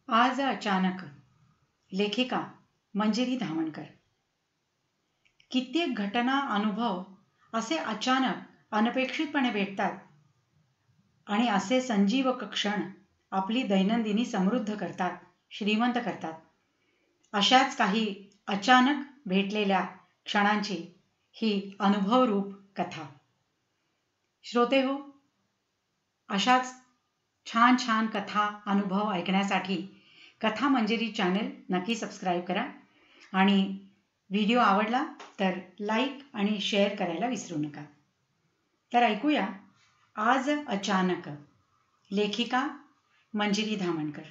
आज अचानक. लेखिका मंजिरी धामणकर. कित्येक घटना, अनुभव असे अचानक अनपेक्षितपणे भेटतात आणि असे संजीवक क्षण आपली दैनंदिनी समृद्ध करतात, श्रीमंत करतात. अशाच काही अचानक भेटलेल्या क्षणांची ही अनुभवरूप कथा. श्रोते हो, अशाच छान छान कथा, अनुभव ऐकण्यासाठी कथा मंजिरी चॅनल नक्की सबस्क्राईब करा आणि व्हिडिओ आवडला तर लाईक आणि शेअर करायला विसरू नका. तर ऐकूया आज अचानक. लेखिका मंजिरी धामणकर.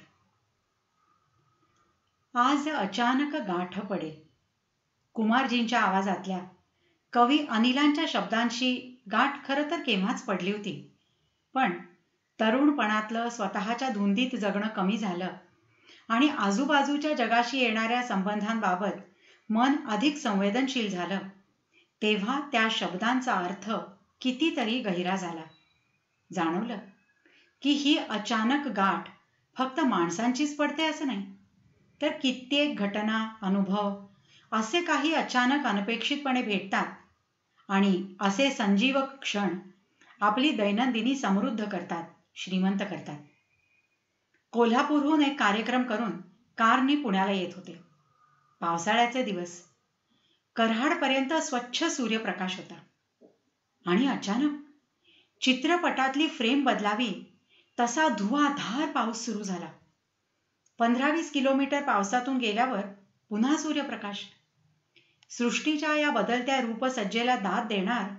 आज अचानक गाठ पडे. कुमारजींच्या आवाजातल्या कवी अनिलांच्या शब्दांशी गाठ खरं तर केव्हाच पडली होती, पण तरुणपणातलं स्वतःच्या धुंदीत जगणं कमी झालं आणि आजूबाजूच्या जगाशी येणाऱ्या संबंधांबाबत मन अधिक संवेदनशील झालं, तेव्हा त्या शब्दांचा अर्थ कितीतरी गहिरा झाला. जाणवलं की ही अचानक गाठ फक्त माणसांचीच पडते असं नाही, तर कित्येक घटना, अनुभव असे काही अचानक अनपेक्षितपणे भेटतात आणि असे संजीवक क्षण आपली दैनंदिनी समृद्ध करतात, श्रीमंत करतात. कोल्हापूरहून एक कार्यक्रम करून कारने पुण्याला येत होते. पावसाळ्याचे दिवस. कराडपर्यंत स्वच्छ सूर्यप्रकाश होता आणि अचानक चित्रपटातली फ्रेम बदलावी तसा धुवाधार पाऊस सुरू झाला. 15-20 किलोमीटर पावसातून गेल्यावर पुन्हा सूर्यप्रकाश. सृष्टीच्या या बदलत्या रूपसज्जेला दाद देणार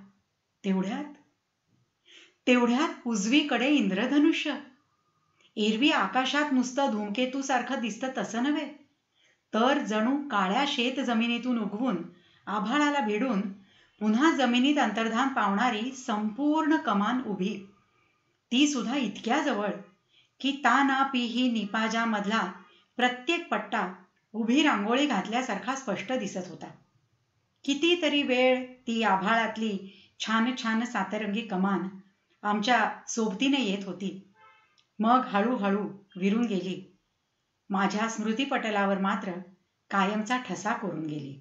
तेवढ्यात उजवीकडे इंद्रधनुष्य. एरवी आकाशात नुसतं धूमकेतू सारखं दिसतं तसं नव्हे, तर जणू काळ्या शेत जमिनीतून उगवून आभाळाला भिडून पुन्हा जमिनीत अंतर्धान पावणारी संपूर्ण कमान उभी. ती सुद्धा इतक्या जवळ की ता ना पी ही निपाजा मधला प्रत्येक पट्टा उभी रांगोळी घातल्यासारखा स्पष्ट दिसत होता. कितीतरी वेळ ती आभाळातली छान छान सातरंगी कमान आमच्या सोबतीने येत होती, मग हळूहळू विरून गेली. माझ्या स्मृतिपटलावर मात्र कायमचा ठसा कोरून गेली.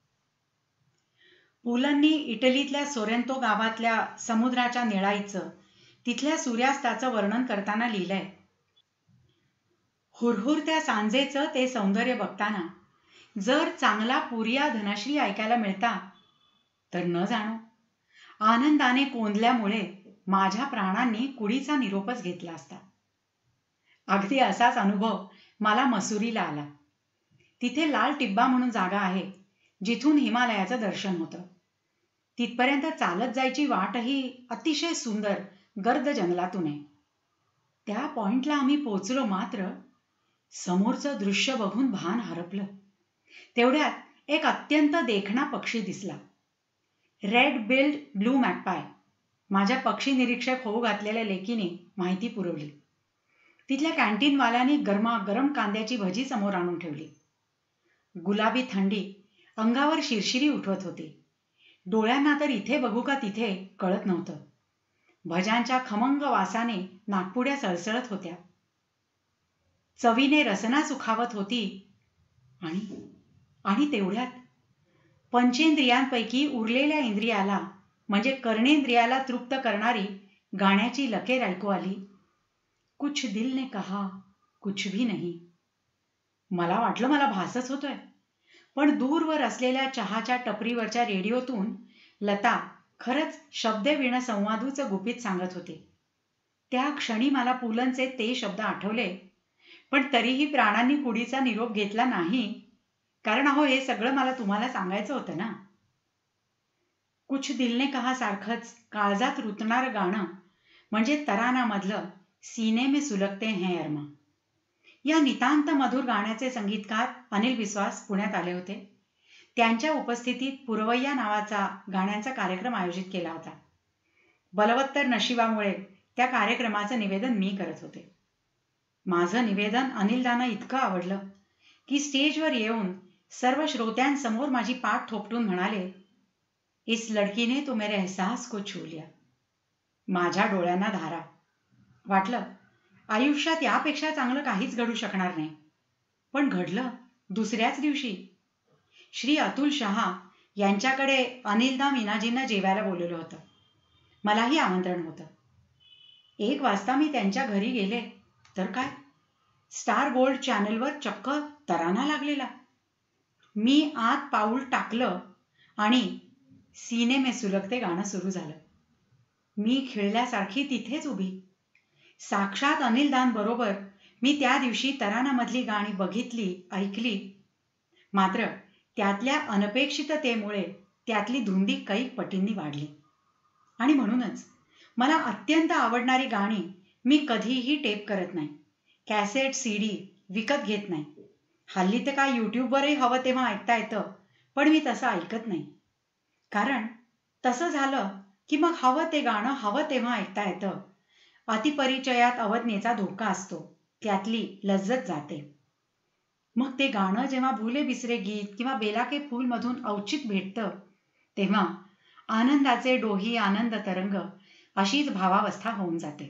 पुलंनी इटलीतल्या सोरेंतो गावातल्या समुद्राच्या निळाईचं, तिथल्या सूर्यास्ताचं वर्णन करताना लिहिलंय. हुरहुरत्या सांजेचं ते सौंदर्य बघताना जर चांगला पुरिया धनश्री ऐकायला मिळता तर न जाणो, आनंदाने कोंदल्यामुळे माझ्या प्राणांनी कुडीचा निरोपच घेतला असता. अगदी असाच अनुभव मला मसुरीला आला. तिथे लाल टिब्बा म्हणून जागा आहे, जिथून हिमालयाचं दर्शन होतं. तिथपर्यंत चालत जायची वाटही अतिशय सुंदर गर्द जंगलातून आहे. त्या पॉइंटला आम्ही पोचलो, मात्र समोरचं दृश्य बघून भान हरपलं. तेवढ्यात एक अत्यंत देखणा पक्षी दिसला. Red billed blue magpie. माझ्या पक्षी निरीक्षक होऊ घातलेल्या लेकीने माहिती पुरवली. तिथल्या कॅन्टीनवाल्याने गरमागरम कांद्याची भजी समोर आणून ठेवली. गुलाबी थंडी अंगावर शिरशिरी उठवत होती. डोळ्यांना तर इथे बघू का तिथे कळत नव्हतं. भज्यांच्या खमंग वासाने नाकपुड्या सळसळत होत्या. चवीने रसना सुखावत होती आणि तेवढ्यात पंचेंद्रियांपैकी उरलेल्या इंद्रियाला म्हणजे कर्णेंद्रियाला तृप्त करणारी गाण्याची लकेर ऐकू आली. कुछ दिल ने कहा कुछ भी नहीं. मला वाटलं मला भासच होतोय, पण दूरवर असलेल्या चहाच्या टपरीवरच्या रेडिओतून लता खरंच शब्दवीण संवादूचं गुपित सांगत होते. त्या क्षणी मला पुलंचे ते शब्द आठवले, पण तरीही प्राणांनी कुडीचा निरोप घेतला नाही, कारण अहो हे सगळं मला तुम्हाला सांगायचं होतं ना. कुछ दिल ने कहा सारखंच काळजात रुतणारं गाणं म्हणजे तरानामधलं सीने में सुलगते हैं अरमा. या नितांत मधुर गाण्याचे संगीतकार अनिल विश्वास पुण्यात आले होते. त्यांच्या उपस्थितीत पुरवैया नावाचा गाण्यांचा कार्यक्रम आयोजित केला होता. बलवत्तर नशिबामुळे त्या कार्यक्रमाचं निवेदन मी करत होते. माझं निवेदन अनिलदांना इतकं आवडलं की स्टेजवर येऊन सर्व श्रोत्यांसमोर माझी पाठ थोपटून म्हणाले, इस लडकी ने तो मेरे एहसास को छू लिया. माझ्या डोळ्यांना धारा. वाटलं आयुष्यात यापेक्षा चांगलं काहीच घडू शकणार नाही. पण घडलं दुसऱ्याच दिवशी. श्री अतुल शहा यांच्याकडे अनिलदा मीनाजींना जेवायला बोलवलं होतं. मलाही आमंत्रण होतं. 1 वाजता मी त्यांच्या घरी गेले तर काय, स्टार गोल्ड चॅनलवर चक्क तराना लागलेला. मी आत पाऊल टाकलं आणि सीने में सुलगते गाणं सुरू झालं. मी खिळल्यासारखी तिथेच उभी. साक्षात अनिलदांबरोबर मी त्या दिवशी तरानामधली गाणी बघितली, ऐकली. मात्र त्यातल्या अनपेक्षिततेमुळे त्यातली धुंदी कैक पटींनी वाढली. आणि म्हणूनच मला अत्यंत आवडणारी गाणी मी कधीही टेप करत नाही. कॅसेट, सीडी विकत घेत नाही. हल्ली तर काय यूट्यूबवरही हवं तेव्हा ऐकता येतं, पण मी तसं ऐकत नाही. कारण तसं झालं की मग हवं ते गाणं हवं तेव्हा ऐकता येतं. अतिपरिचयात अवज्ञेचा धोका असतो, त्यातली लज्जत जाते. मग ते गाणं जेव्हा भुले बिसरे गीत किंवा बेला के फूल मधून औचित भेटतं, तेव्हा आनंदाचे डोही आनंद तरंग अशीच भावावस्था होऊन जाते.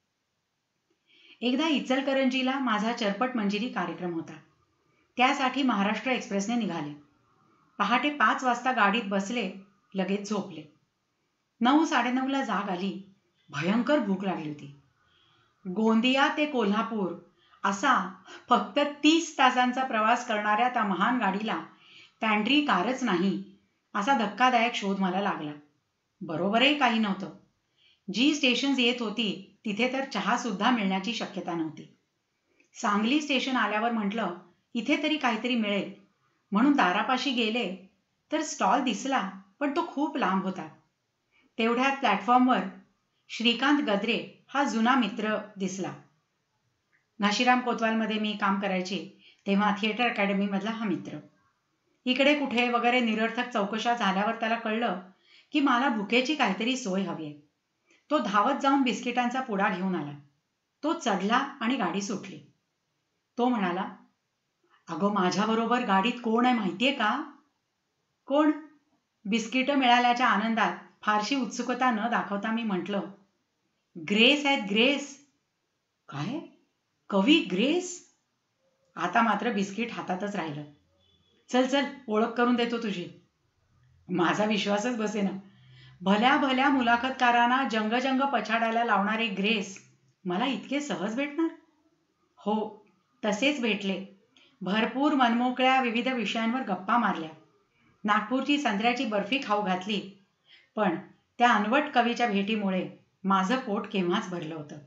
एकदा इचलकरंजीला माझा चरपट मंजिरी कार्यक्रम होता. त्यासाठी महाराष्ट्र एक्सप्रेसने निघाले. पहाटे 5 वाजता गाडीत बसले, लगेच झोपले. 9:30ला जाग आली. भयंकर भूक लागली होती. गोंदिया ते कोल्हापूर असा फक्त 30 तासांचा प्रवास करणाऱ्या त्या महान गाडीला पॅन्ट्री कारच नाही असा धक्कादायक शोध मला लागला. बरोबरही काही नव्हतं. जी स्टेशन्स येत होती तिथे तर चहा सुद्धा मिळण्याची शक्यता नव्हती. सांगली स्टेशन आल्यावर म्हटलं इथे तरी काहीतरी मिळेल म्हणून दारापाशी गेले तर स्टॉल दिसला, पण तो खूप लांब होता. तेवढ्यात प्लॅटफॉर्मवर श्रीकांत गद्रे हा जुना मित्र दिसला. घाशीराम कोतवालमध्ये मी काम करायचे तेव्हा थिएटर अकॅडमीमधला हा मित्र. इकडे कुठे वगैरे निरर्थक चौकशा झाल्यावर त्याला कळलं की मला भुकेची काहीतरी सोय हवी आहे. तो धावत जाऊन बिस्किटांचा पुडा घेऊन आला. तो चढला आणि गाडी सुटली. तो म्हणाला, अगं माझ्याबरोबर गाडीत कोण आहे माहितीये का? कोण? बिस्किटं मिळाल्याच्या आनंदात फारशी उत्सुकता न दाखवता मी म्हटलं, ग्रेस आहेत, ग्रेस. काय? कवी ग्रेस? आता मात्र बिस्किट हातातच राहिलं. चल चल, ओळख करून देतो तुझी. माझा विश्वासच बसेना. भल्या भल्या मुलाखतकारांना जंग पछाडायला लावणारे ग्रेस मला इतके सहज भेटणार? हो, तसेच भेटले. भरपूर मनमोकळ्या विविध विषयांवर गप्पा मारल्या. नागपूरची संत्र्याची बर्फी खाऊ घातली. पण त्या अनवट कवीच्या भेटीमुळे माझं पोट केव्हाच भरलं होतं.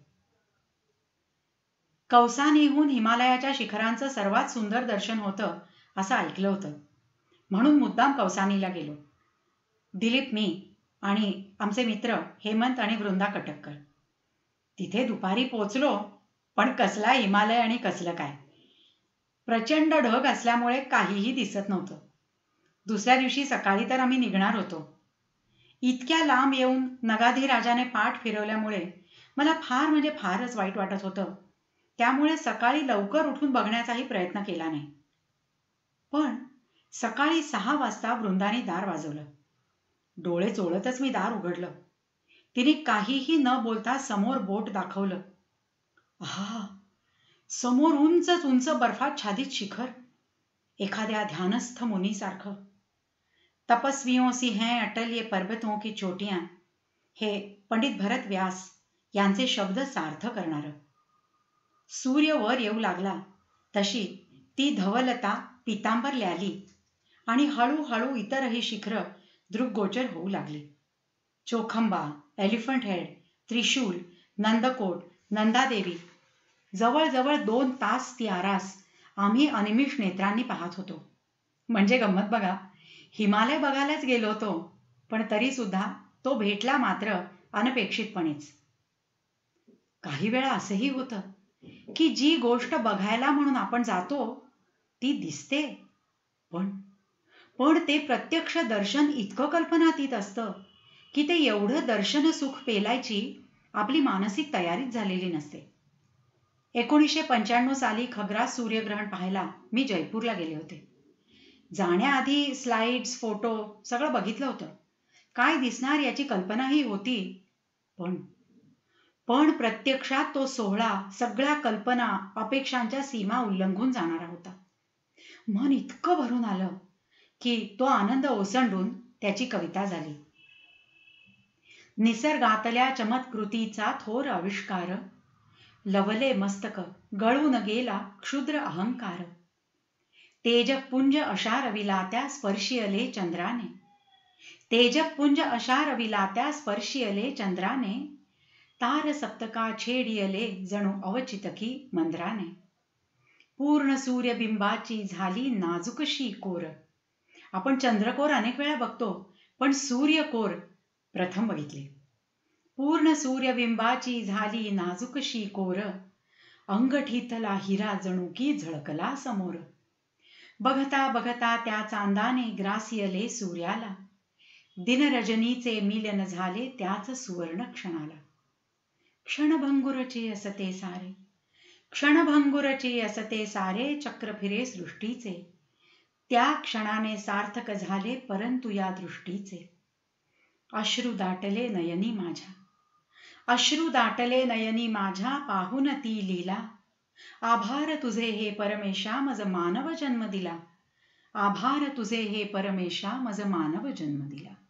कौसानीहून हिमालयाच्या शिखरांचं सर्वात सुंदर दर्शन होतं असं ऐकलं होतं. म्हणून मुद्दाम कौसानीला गेलो. दिलीप, मी आणि आमचे मित्र हेमंत आणि वृंदा कटककर. तिथे दुपारी पोचलो, पण कसला हिमालय आणि कसलं काय. प्रचंड ढग असल्यामुळे काहीही दिसत नव्हतं. दुसऱ्या दिवशी सकाळी तर आम्ही निघणार होतो. इतक्या लांब येऊन नगाधिराजाने पाठ फिरवल्यामुळे मला फार म्हणजे फारच वाईट वाटत होतं. त्यामुळे सकाळी लवकर उठून बघण्याचाही प्रयत्न केला नाही. पण सकाळी 6 वाजता वृंदाने दार वाजवलं. डोळे चोळतच मी दार उघडलं. तिने काहीही न बोलता समोर बोट दाखवलं. आहा, समोर उंचच उंच बर्फाच्छादित शिखर, एखाद्या ध्यानस्थ मुनीसारखं. तपस्वियों सी हैं अटल ये पर्वतों की चोटियां, हे पंडित भरत व्यास यांचे शब्द सार्थ करणारं. सूर्य वर येऊ लागला तशी ती धवलता पितांबर ल्याली आणि हळूहळू इतरही शिखरं दृग्गोचर होऊ लागली. चोखंबा, एलिफंट हेड, त्रिशूल, नंदकोट, नंदादेवी, जवळजवळ 2 तास ती आरास आम्ही अनिमिष नेत्रांनी पाहत होतो. म्हणजे गंमत बघा, हिमालय बघायलाच गेलो होतो, पण तरी सुद्धा तो भेटला मात्र अनपेक्षितपणेच. काही वेळा असंही होतं की जी गोष्ट बघायला म्हणून आपण जातो ती दिसते, पण ते प्रत्यक्ष दर्शन इतकं कल्पनातीत असतं की ते एवढं दर्शन सुख पेलायची आपली मानसिक तयारीच झालेली नसते. 1995 साली खग्रास सूर्यग्रहण पाहायला मी जयपूरला गेले होते. जाण्याआधी स्लाइड्स, फोटो सगळं बघितलं होतं. काय दिसणार याची कल्पनाही होती. पण प्रत्यक्षात तो सोहळा सगळ्या कल्पना, अपेक्षांच्या सीमा उल्लंघून जाणारा होता. मन इतकं भरून आलं की तो आनंद ओसंडून त्याची कविता झाली. निसर्गातल्या चमत्कृतीचा थोर आविष्कार, लवले मस्तक गळून गेला क्षुद्र अहंकार. तेजपुंज अशा रविलात्या स्पर्शियले चंद्राने, तेजपुंज अशा रविलात्या स्पर्शियले चंद्राने, तार सप्तका छेडियले जणू अवचितकी मंद्राने. पूर्ण सूर्यबिंबाची झाली नाजूकशी कोर. आपण चंद्रकोर अनेक वेळा बघतो, पण सूर्यकोर प्रथम बघितले. पूर्ण सूर्यबिंबाची झाली नाजूकशी कोर, अंगठीतला हिरा जणू की झळकला समोर. बघता बघता त्या चांदाने ग्रासियले सूर्याला, दिनरजनीचे मिलन झाले त्याच सुवर्ण क्षणाला. क्षणभंगुरचे असते सारे, क्षणभंगुरचे असते सारे चक्र फिरे सृष्टीचे. त्या क्षणाने सार्थक झाले परंतु या दृष्टीचे. अश्रू दाटले नयनी माझ्या, अश्रू दाटले नयनी माझ्या पाहून ती लीला. आभार तुझे हे परमेशा मज मानव जन्म दिला, आभार तुझे हे परमेशा मज मानव जन्म दिला.